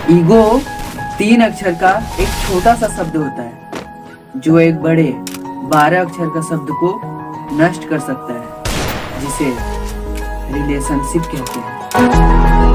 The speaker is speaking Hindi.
ईगो 3 अक्षर का एक छोटा सा शब्द होता है जो एक बड़े 12 अक्षर का शब्द को नष्ट कर सकता है, जिसे रिलेशनशिप कहते हैं।